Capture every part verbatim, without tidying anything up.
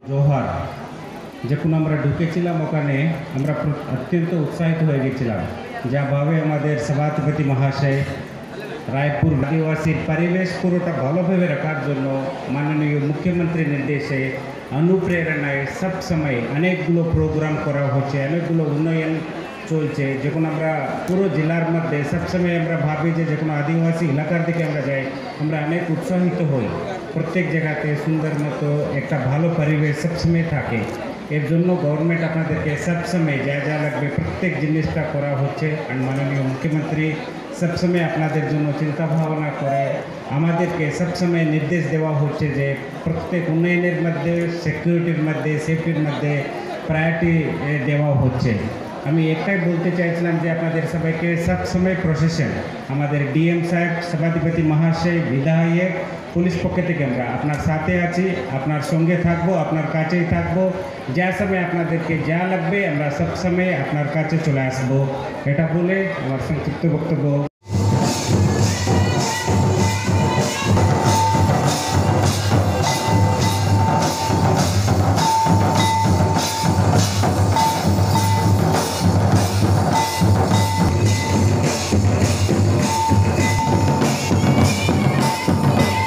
জোহার যখন আমরা ঢুকেছিলাম ওখানে আমরা অত্যন্ত উৎসাহিত হয়ে গেছিলাম যাভাবে আমাদের সভাপতি মহাশয় রায়পুর আদিবাসীর পরিবেশ পুরোটা ভালোভাবে রাখার জন্য মাননীয় মুখ্যমন্ত্রীর নির্দেশে অনুপ্রেরণায় সব সময় অনেকগুলো প্রোগ্রাম করা হচ্ছে, অনেকগুলো উন্নয়ন চলছে। যখন আমরা পুরো জেলার মধ্যে সবসময় আমরা ভাবি যে যখন আদিবাসী এলাকার দিকে আমরা যাই আমরা অনেক উৎসাহিত হই, প্রত্যেক জায়গাতে সুন্দর মতো একটা ভালো পরিবেশ সবসময় থাকে। এর জন্য গভর্নমেন্ট আপনাদেরকে সবসময় যা যা লাগবে প্রত্যেক জিনিসটা করা হচ্ছে। আর মাননীয় মুখ্যমন্ত্রী সবসময় আপনাদের জন্য চিন্তা ভাবনা করে আমাদেরকে সবসময় নির্দেশ দেওয়া হচ্ছে যে প্রত্যেক উন্নয়নের মধ্যে সিকিউরিটির মধ্যে সেফটির মধ্যে প্রায়োরিটি দেওয়া হচ্ছে। আমি একটাই বলতে চাইছিলাম যে আপনাদের সবাইকে সবসময় প্রশাসন আমাদের ডিএম সাহেব সভাধিপতি মহাশয় বিধায়ক পুলিশ পক্ষ থেকে আমরা আপনার সাথে আছি, আপনার সঙ্গে থাকবো, আপনার কাছেই থাকবো। যা সময় আপনাদেরকে যা লাগবে আমরা সবসময় আপনার কাছে চলে আসবো। এটা বলে আমার সংক্ষিপ্ত বক্তব্য।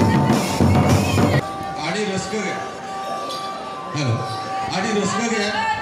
Hello, Adi Roscoe.